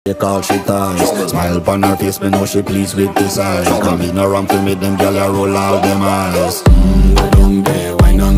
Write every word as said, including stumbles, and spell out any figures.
Take all she ties. Smile upon her face, me know she pleased with this eyes. Come in around to meet them, girl, I roll out them eyes.